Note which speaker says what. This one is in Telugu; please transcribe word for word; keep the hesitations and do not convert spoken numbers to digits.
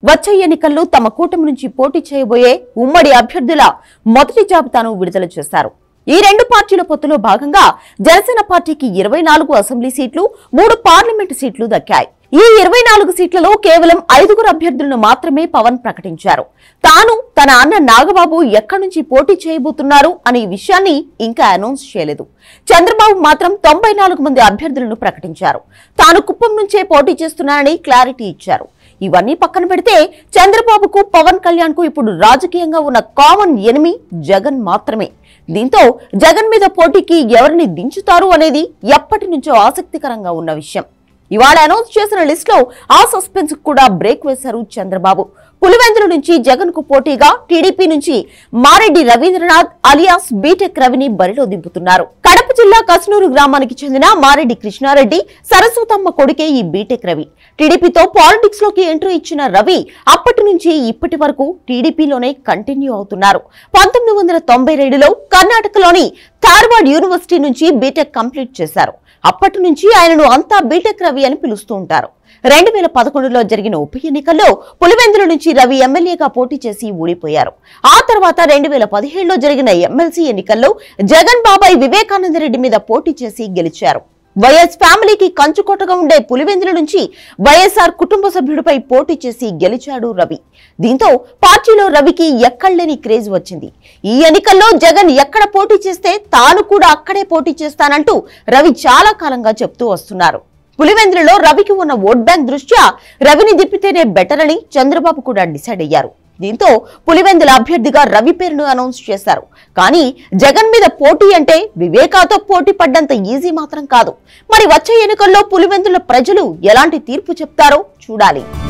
Speaker 1: వచ్చే ఎన్నికల్లో తమ కూటమి నుంచి పోటీ చేయబోయే ఉమ్మడి అభ్యర్థుల మొదటి జాబితాను విడుదల చేశారు. ఈ రెండు పార్టీల పొత్తులో భాగంగా జనసేన పార్టీకి ఇరవై నాలుగు అసెంబ్లీ సీట్లు, మూడు పార్లమెంటు సీట్లు దక్కాయి. ఈ ఇరవై నాలుగు సీట్లలో కేవలం ఐదుగురు అభ్యర్థులను మాత్రమే పవన్ ప్రకటించారు. తాను తన అన్న నాగబాబు ఎక్కడి నుంచి పోటీ చేయబోతున్నారు అనే విషయాన్ని ఇంకా అనౌన్స్ చేయలేదు. చంద్రబాబు మాత్రం తొంభై నాలుగు మంది అభ్యర్థులను ప్రకటించారు. తాను కుప్పం నుంచే పోటీ చేస్తున్నానని క్లారిటీ ఇచ్చారు. ఇవన్నీ పక్కన పెడితే చంద్రబాబుకు, పవన్ కళ్యాణ్ కు ఇప్పుడు రాజకీయంగా ఉన్న కామన్ ఎనిమి జగన్ మాత్రమే. దీంతో జగన్ మీద పోటీకి ఎవరిని దించుతారు అనేది ఎప్పటి నుంచో ఆసక్తికరంగా ఉన్న విషయం. ఇవాళ అనౌన్స్ చేసిన లిస్ట్ లో ఆ సస్పెన్స్ కూడా బ్రేక్ వేశారు చంద్రబాబు. పులివెందుల నుంచి జగన్ కు పోటీగా టీడీపీ నుంచి మారెడ్డి రవీంద్రనాథ్ అలియాస్ బీటెక్ రవిని బరిలో దింపుతున్నారు. కడప జిల్లా కస్నూరు గ్రామానికి చెందిన మారెడ్డి కృష్ణారెడ్డి సరస్వతమ్మ కొడుకే ఈ బీటెక్ రవి. టీడీపీతో పాలిటిక్స్ లోకి ఎంట్రీ ఇచ్చిన రవి అప్పటి నుంచి ఇప్పటి వరకు టీడీపీలోనే కంటిన్యూ అవుతున్నారు. పంతొమ్మిది వందల తొంభై రెండులో కర్ణాటకలోని ధార్వాడ్ యూనివర్సిటీ నుంచి బీటెక్ కంప్లీట్ చేశారు. అప్పటి నుంచి ఆయనను అంతా బీటెక్ రవి అని పిలుస్తూ ఉంటారు. రెండు వేల పదకొండులో జరిగిన ఉప ఎన్నికల్లో పులివెందుల నుంచి రవి ఎమ్మెల్యేగా పోటీ చేసి ఓడిపోయారు. ఆ తర్వాత రెండు వేల పదిహేడులో జరిగిన ఎమ్మెల్సీ ఎన్నికల్లో జగన్ బాబాయ్ వివేకానందరెడ్డి మీద పోటీ చేసి గెలిచారు. వైఎస్ ఫ్యామిలీకి కంచుకోటగా ఉండే పులివెందుల నుంచి వైఎస్ఆర్ కుటుంబ సభ్యుడిపై పోటీ చేసి గెలిచాడు రవి. దీంతో పార్టీలో రవికి ఎక్కడలేని క్రేజ్ వచ్చింది. ఈ ఎన్నికల్లో జగన్ ఎక్కడ పోటీ చేస్తే తాను కూడా అక్కడే పోటీ చేస్తానంటూ రవి చాలా కాలంగా చెప్తూ వస్తున్నారు. పులివెందులలో రవికి ఉన్న ఓట్ బ్యాంక్ దృష్ట్యా రవిని దిప్పితేనే బెటర్ అని చంద్రబాబు కూడా డిసైడ్ అయ్యారు. దీంతో పులివెందుల అభ్యర్థిగా రవి పేరును అనౌన్స్ చేశారు. కానీ జగన్ మీద పోటీ అంటే వివేకాతో పోటీ పడ్డంత ఈజీ మాత్రం కాదు. మరి వచ్చే ఎన్నికల్లో పులివెందుల ప్రజలు ఎలాంటి తీర్పు చెప్తారో చూడాలి.